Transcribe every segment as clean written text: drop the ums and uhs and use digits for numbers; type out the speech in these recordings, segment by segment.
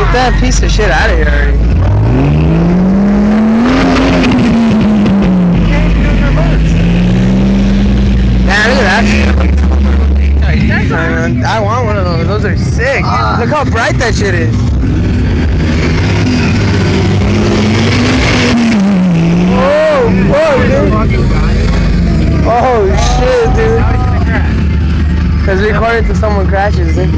Get that piece of shit out of here already. Man, look at that shit. I want one of those. Those are sick. Look how bright that shit is. Whoa, whoa, dude. Oh shit, dude. Because recording till someone crashes, dude.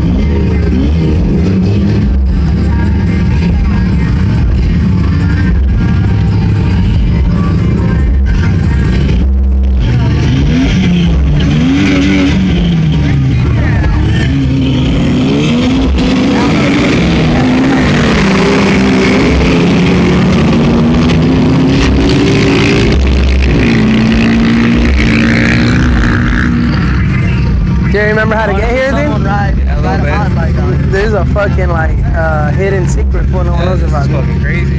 Do you remember how to get here, dude? There's a fucking like hidden secret for no one knows about. It's fucking crazy.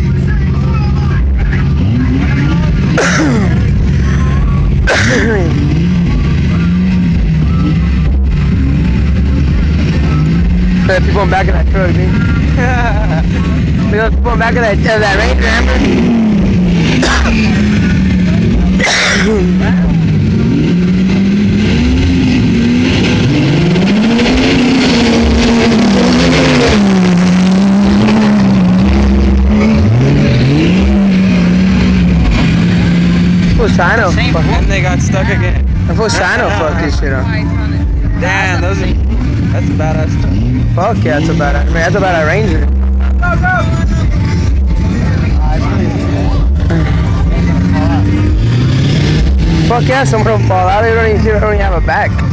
There's people in back of that truck, dude. There's people in back of that Ranger, trying to fuck. And they got stuck again. I was trying to fuck this shit up. Damn, that's a badass truck. Fuck yeah, that's a badass. I mean, that's a badass Ranger. Fuck yeah, someone will fall out. They don't even have a back.